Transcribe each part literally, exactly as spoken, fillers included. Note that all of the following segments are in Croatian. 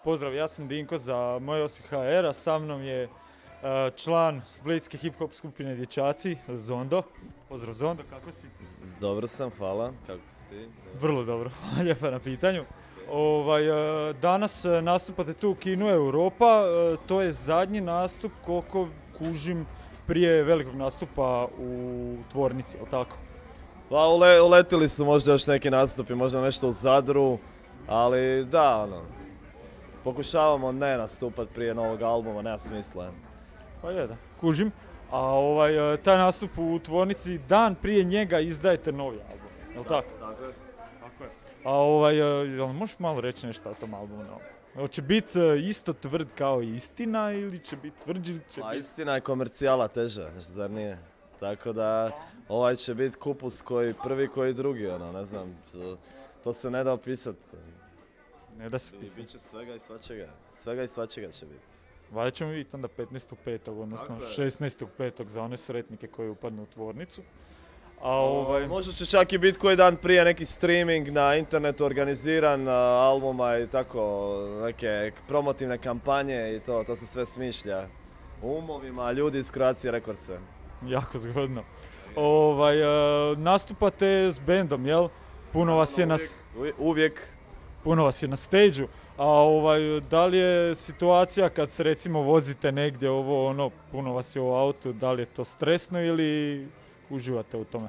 Pozdrav, ja sam Dinko za Moj Osijek ha er, a sa mnom je uh, član splitske hip-hop skupine Dječaci, Zondo. Pozdrav Zondo, kako si? Dobro sam, hvala. Kako si ti? Vrlo dobro, hvala lijepa na pitanju. Ovaj, uh, danas uh, nastupate tu u kinu Europa, uh, to je zadnji nastup koliko kužim prije velikog nastupa u tvornici, jel tako? Pa ule, uletili su možda još neki nastupi, možda nešto u Zadru, ali da, ono, pokušavamo ne nastupat prije novog albuma, nema smisla. Pa je da, kužim. A ovaj, taj nastup u tvornici, dan prije njega izdajete novi album, jel Da, tako? Tako je. Tako je. A ovaj, jel možeš malo reći nešto o tom albumu novom? Hoće biti isto tvrd kao istina ili će biti tvrđi ili će A biti... istina je komercijala teža, zar nije? Tako da ovaj će biti kupus koji prvi koji drugi, ono, ne znam, to, to se ne da opisat. Ne da se I pisati. bit će svega i svačega, svega i svačega će biti. Valjda ćemo vidjeti onda petnaestog petog odnosno Tako je. šesnaestog petog za one sretnike koji upadnu u tvornicu. A ovaj... Možda će čak i biti koji dan prije neki streaming na internetu organiziran, a, albuma i tako, neke promotivne kampanje i to, to se sve smišlja. U umovima ljudi iz Croatia Recordsa. Jako zgodno. Ovaj, uh, nastupate s bendom, jel? Puno vas je na, s- Uvijek, uvijek. puno vas je na stage-u. A ovaj, da li je situacija kad se recimo vozite negdje ovo ono, puno vas je u autu, da li je to stresno ili uživate u tome?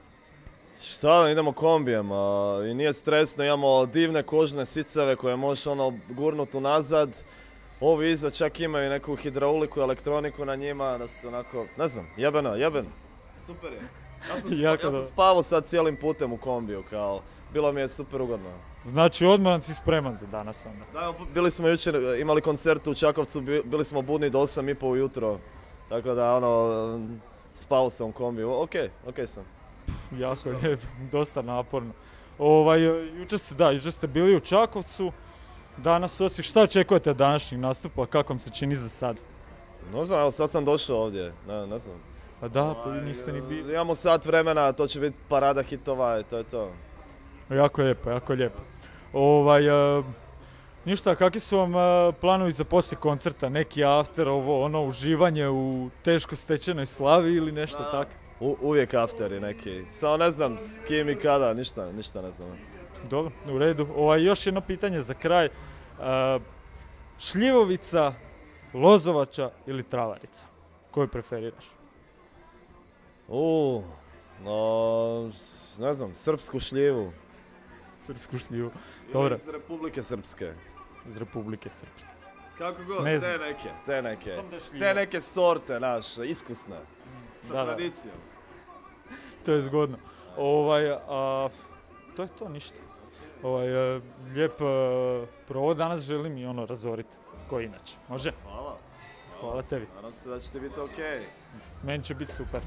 Šta, idemo kombijem a, i nije stresno, imamo divne kožne siceve koje možeš ono gurnut unazad. Ovi iza čak imaju neku hidrauliku, elektroniku na njima, da se onako, ne znam, jebeno, jebeno. Super je. Ja sam, spa, Jako ja sam dobro. spavao sad cijelim putem u kombiju, kao, bilo mi je super ugodno. Znači odmah si spreman za danas onda. Da, bili smo jučer, imali koncert u Čakovcu, bi- bili smo budni do osam i pol ujutro, tako da ono, spavao sam u kombiju, okej, okej sam. Jako lijepo, dosta naporno. Ovaj, jučer ste, da, jučer ste bili u Čakovcu, danas Osijek. Šta očekujete od današnjeg nastupa, kako vam se čini za sad? Ne znam, evo sad sam došao ovdje, ne, ne znam. Pa da, pa vi Ovaj, niste ni bili. Imamo sat vremena, to će biti parada hitova i to je to. Jako lijepo, jako lijepo. Ovaj, e, ništa, kakvi su vam e, planovi za poslije koncerta? Neki after, ovo, ono, uživanje u teško stečenoj slavi ili nešto Da. tako? U, uvijek afteri neki, samo ne znam s kim i kada, ništa, ništa ne znam. Dobro, u redu. Ovaj, još jedno pitanje za kraj. E, šljivovica, lozovača ili travarica? Koju preferiraš? U, no, s- ne znam, srpsku šljivu. Srpsku šljivu. Ili Dobro, iz Republike Srpske. iz Republike Srpske. Kako god, Ne te znam. neke, te neke. Samo da je šljiva. Te neke sorte, naš, iskusne. Sa Da, da. tradicijom. To je zgodno. Ovaj, a, to je to, ništa. Ovaj, e, lijep e, provod danas želim i ono razoriti, ko inače. Može? Hvala. Hvala tebi. Nadam se da će ti biti okej. Meni će biti super.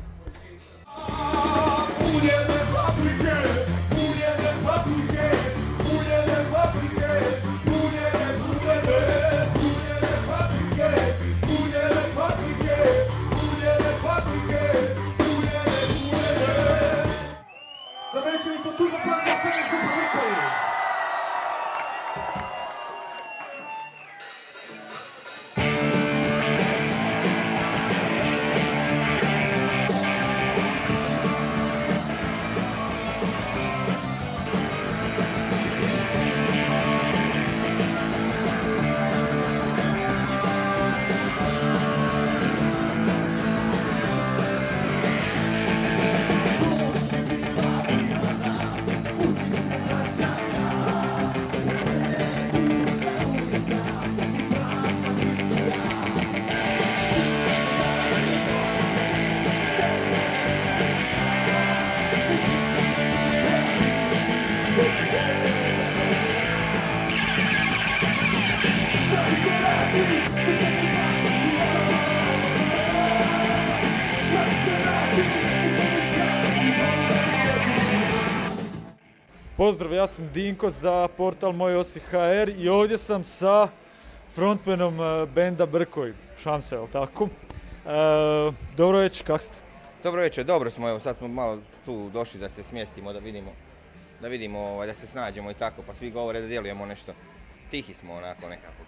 Uljene paprike, uljene paprike, uljene paprike, uljene uljene, uljene paprike, uljene paprike, uljene paprike, uljene uljene. The mention for two paprike for paprike. Pozdrav, ja sam Dinko za portal Moj Osijek ha er i ovdje sam sa frontmanom e, benda Brkoj. Šamse, jel tako? E, dobro večer, kak ste? Dobro večer, dobro smo, evo sad smo malo tu došli da se smjestimo, da vidimo, da vidimo, ovaj, da se snađemo i tako, pa svi govore da djelujemo nešto. Tihi smo onako nekako.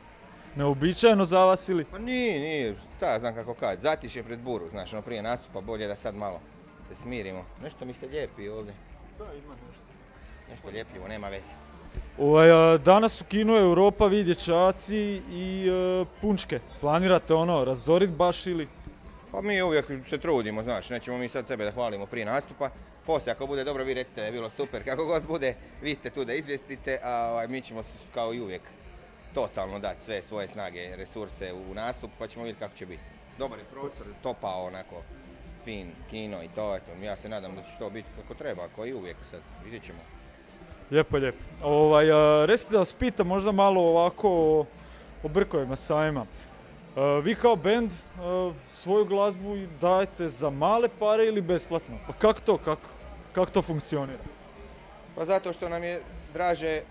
neobičajeno za vas ili? Pa nije, nije, šta ja znam kako kad, zatišje pred buru, znaš, ono prije nastupa, bolje da sad malo se smirimo. Nešto mi se lijepi ovdje. Da, ima nešto. Nešto lijepljivo, nema veze. Ovaj, a, danas u kinu Europa vi dječaci i e, punčke. Planirate ono, razorit baš ili? Pa mi uvijek se trudimo, znaš, nećemo mi sad sebe da hvalimo prije nastupa. Poslije ako bude dobro vi recite da je bilo super, kako god bude, vi ste tu da izvijestite, a ovaj, mi ćemo kao i uvijek totalno dati sve svoje snage, resurse u nastup pa ćemo vidjeti kako će biti. Dobar je prostor, topao onako, fin, kino i to, eto, ja se nadam da će to biti kako treba, kao i uvijek sad, vidjet ćemo. Lijepo, lijepo. Ovaj, a, recite da vas pitam možda malo ovako o, o brkovima samima. A, vi kao band a, svoju glazbu dajete za male pare ili besplatno? Pa kako to, kako, kako to funkcionira? Pa zato što nam je draže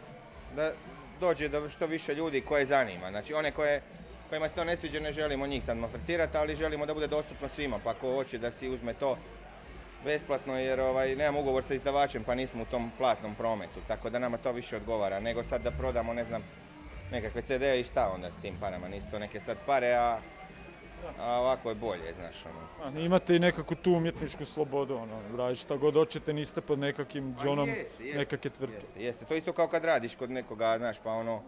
da dođe do što više ljudi koje zanima. Znači one koje, kojima se to ne sviđa ne želimo njih sad maltretirati, ali želimo da bude dostupno svima. Pa ko hoće da si uzme to besplatno jer ovaj, nemamo ugovor sa izdavačem pa nismo u tom platnom prometu. Tako da nama to više odgovara nego sad da prodamo ne znam nekakve ce de i šta onda s tim parama. Nisu to neke sad pare, a, a ovako je bolje, znaš. Ono. A, imate i nekakvu tu umjetničku slobodu, ono, radite šta god hoćete, niste pod nekakvim džonom nekakve tvrtke. Jeste, jeste, to isto kao kad radiš kod nekoga, znaš, pa ono,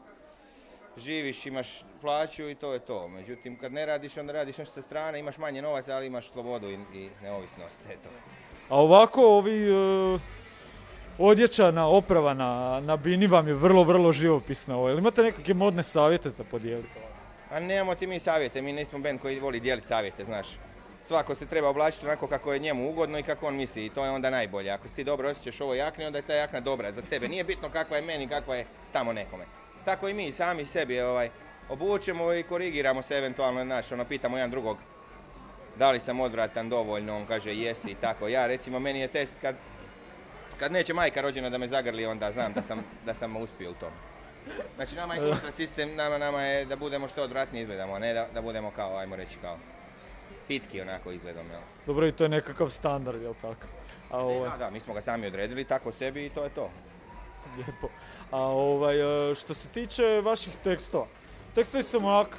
živiš, imaš plaću i to je to. Međutim, kad ne radiš, onda radiš nešto sa strane, imaš manje novaca, ali imaš slobodu i, i neovisnost, eto. A ovako ovi uh, odjeća na oprava na, na bini vam je vrlo, vrlo živopisna. Ovo. Ili imate nekakve modne savjete za podijeliti? A nemamo ti mi savjete, mi nismo band koji voli dijeliti savjete, znaš. Svako se treba oblačiti onako kako je njemu ugodno i kako on misli i to je onda najbolje. Ako si ti dobro osjećaš ovo jakne, onda je ta jakna dobra za tebe. Nije bitno kakva je meni, kakva je tamo nekome. Tako i mi sami sebi ovaj, obučemo i korigiramo se eventualno, znaš, ono, pitamo jedan drugog da li sam odvratan dovoljno, on kaže jesi i tako. Ja recimo, meni je test kad, kad neće majka rođena da me zagrli, onda znam da sam, da sam uspio u tom. Znači nama je kontra sistem, nama, nama je da budemo što odvratnije izgledamo, a ne da, da budemo kao, ajmo reći kao pitki onako izgledom, jel? Dobro, i to je nekakav standard, jel tako? A ovaj... Da, da, mi smo ga sami odredili tako sebi i to je to. Lijepo. A ovaj, što se tiče vaših tekstova, tekstovi su onako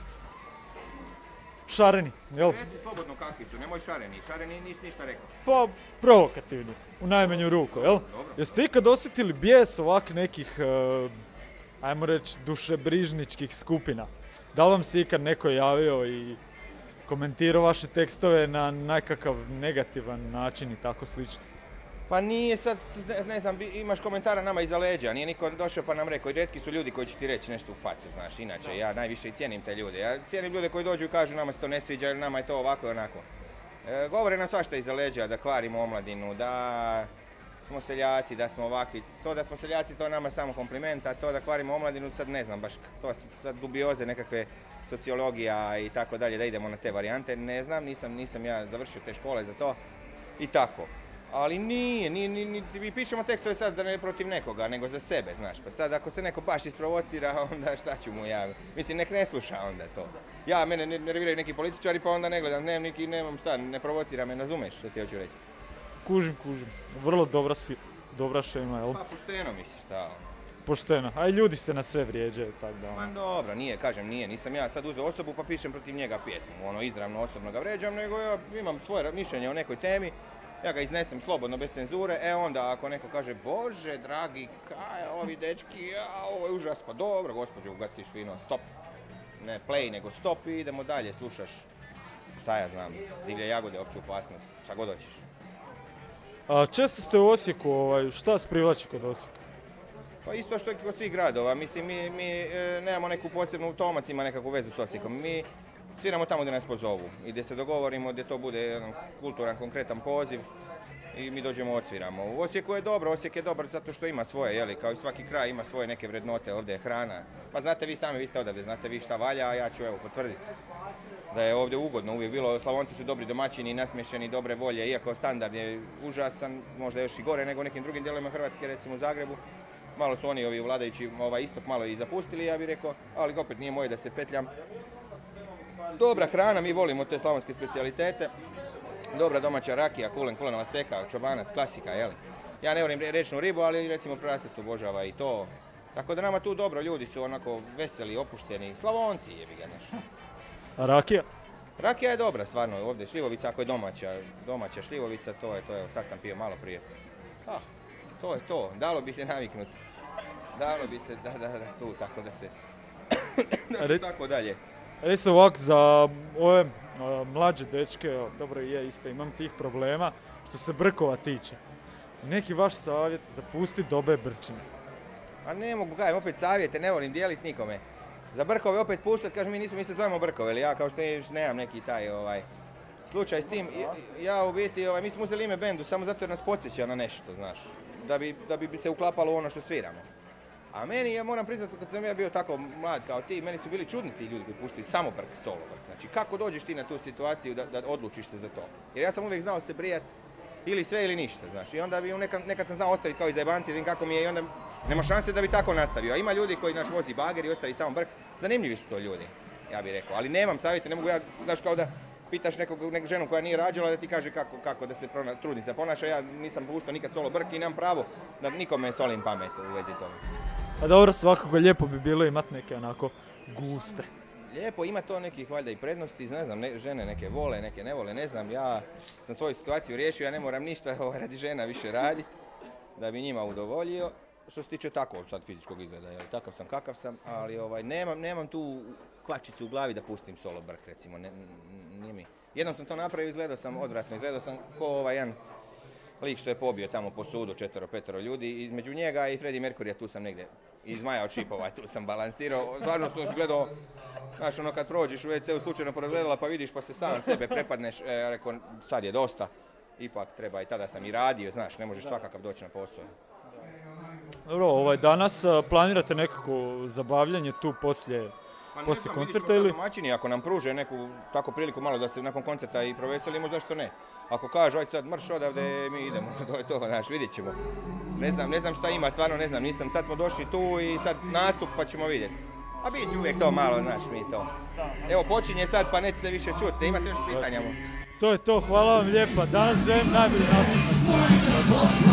šareni, jel? Reci slobodno kakvi su, nemoj šareni, šareni nisi ništa rekao. Pa provokativni, u najmanju ruku, jel? Dobro. Jeste ikad osjetili bijes ovak nekih, uh, ajmo reći, dušebrižničkih skupina? Da li vam se ikad neko javio i komentirao vaše tekstove na nekakav negativan način i tako slično? Pa nije sad, ne znam, imaš komentara nama iza leđa, nije niko došao pa nam rekao i rijetki su ljudi koji će ti reći nešto u facu, znaš, inače ja najviše i cijenim te ljude. Ja cijenim ljude koji dođu i kažu nama se to ne sviđa ili nama je to ovako i onako. E, govore nam svašta iza leđa, da kvarimo omladinu, da smo seljaci, da smo ovakvi. To da smo seljaci to je nama samo kompliment, a to da kvarimo omladinu sad ne znam baš, to su sad dubioze nekakve sociologija i tako dalje, da idemo na te varijante, ne znam, nisam, nisam ja završio te škole za to i tako. Ali nije, nije, nije, mi pišemo tekstove sad da ne protiv nekoga, nego za sebe, znaš. Pa sad ako se neko baš isprovocira, onda šta ću mu ja, mislim nek ne sluša onda to. Ja, mene nerviraju neki političari pa onda ne gledam dnevnik i nemam šta, ne provocira me, razumeš što ti hoću reći? Kužim, kužim. Vrlo dobra, svi, dobra šema, jel? Pa pošteno misliš, šta ono. Pošteno, a i ljudi se na sve vrijeđaju, tako da Pa ono. dobro, nije, kažem nije, nisam ja sad uzeo osobu pa pišem protiv njega pjesmu, ono izravno osobno ga vrijeđam, nego ja imam svoje mišljenje o nekoj temi. Ja ga iznesem slobodno, bez cenzure, e onda ako neko kaže Bože dragi, kaj ovi dečki, ja, ovo je užas, pa dobro gospođo, ugasiš fino, stop. Ne play, nego stop i idemo dalje, slušaš, šta ja znam, divlje jagode, opću opasnost, šta god hoćeš. A često ste u Osijeku, ovaj, šta vas privlači kod Osijeka? Pa isto što i kod svih gradova, mislim mi, mi e, nemamo neku posebnu, Tomac ima nekakvu vezu s Osijekom, mi sviramo tamo gdje nas pozovu i gdje se dogovorimo, gdje to bude jedan kulturan, konkretan poziv i mi dođemo odsviramo. U Osijeku je dobro, Osijek je dobar zato što ima svoje, jeli, kao i svaki kraj ima svoje neke vrednote, ovdje je hrana. Pa znate vi sami, vi ste odavde, znate vi šta valja, a ja ću evo potvrditi da je ovdje ugodno uvijek bilo. Slavonci su dobri domaćini, nasmješeni, dobre volje, iako standard je užasan, možda još i gore nego u nekim drugim dijelovima Hrvatske, recimo u Zagrebu. Malo su oni ovi vladajući ovaj istok malo i zapustili, ja bih rekao, ali opet nije moje da se petljam. Dobra hrana, mi volimo te slavonske specijalitete. Dobra domaća rakija, kulen, kulenova seka, čobanac, klasika, jeli. Ja ne volim rečnu ribu, ali recimo prasac obožava i to. Tako da nama tu dobro, ljudi su onako veseli, opušteni, Slavonci jebi ga znaš. A rakija? Rakija je dobra stvarno, ovdje šljivovica ako je domaća, domaća šljivovica, to je to, evo sad sam pio malo prije. Ah, to je to, dalo bi se naviknuti. Dalo bi se, da, da, da, tu, tako da se, da se tako dalje. Recite ovako, za ove a, mlađe dečke, evo, dobro je, isto imam tih problema, što se brkova tiče. Neki vaš savjet za pusti dobe brčine? A ne mogu, kajem, opet savjete, ne volim dijeliti nikome. Za brkove opet puštat, kažem mi nismo, mi se zovemo brkove, ali ja kao što vidiš nemam neki taj ovaj slučaj s tim. I- Ja u biti, ovaj, mi smo uzeli ime bendu samo zato jer nas podsjeća na nešto, znaš. Da bi, da bi se uklapalo u ono što sviramo. A meni, ja moram priznati, kad sam ja bio tako mlad kao ti, meni su bili čudni ti ljudi koji puštaju samo brk, solo brk. Znači, kako dođeš ti na tu situaciju da, da odlučiš se za to? Jer ja sam uvijek znao se brijat ili sve ili ništa, znaš. I onda bi nekad, nekad sam znao ostaviti kao i zajebanci, vidim kako mi je i onda nema šanse da bi tako nastavio. A ima ljudi koji naš vozi bager i ostavi samo brk. Zanimljivi su to ljudi, ja bih rekao. Ali nemam savjete, ne mogu ja, znaš, kao da pitaš nekog, neku ženu koja nije rađala da ti kaže kako, kako da se prona, trudnica ponaša. Ja nisam puštao nikad solo brk i nemam pravo da nikome solim pamet u vezi toga. A dobro, svakako lijepo bi bilo imat neke onako guste. Lijepo, ima to nekih valjda i prednosti, ne znam, ne, žene neke vole, neke ne vole, ne znam, ja sam svoju situaciju riješio, ja ne moram ništa ovaj, radi žena više raditi da bi njima udovoljio. Što se tiče tako sad fizičkog izgleda, jel, takav sam kakav sam, ali ovaj, nemam, nemam tu kvačicu u glavi da pustim solo brk, recimo, ne, n- nije mi. Jednom sam to napravio, izgledao sam odvratno, izgledao sam ko ovaj jedan lik što je pobio tamo po sudu četvero, petero ljudi, između njega i Freddie Mercury, tu sam negdje, i Zmaja od šipova, tu sam balansirao, stvarno sam gledao, znaš ono kad prođeš u ve ce u slučajno pored gledala pa vidiš pa se sam sebe prepadneš, e, ja rekao sad je dosta, ipak treba i tada sam i radio, znaš, ne možeš svakakav doći na posao. Dobro, ovaj, danas a, planirate nekako zabavljanje tu poslije, Pa ne poslije znam, vidiš, koncerta kao ili? domaćini, ako nam pruže neku tako priliku malo da se nakon koncerta i proveselimo, zašto ne? Ako kažu, aj sad marš odavde, mi idemo, to je to, znaš, vidjet ćemo. Ne znam, ne znam šta ima, stvarno ne znam, nisam, sad smo došli tu i sad nastup pa ćemo vidjeti. A bit će uvijek to malo, znaš, mi to. Evo, počinje sad pa neće se više čuti, imate još pitanja? To je to, hvala vam lijepa, danas želim najbolji nastup.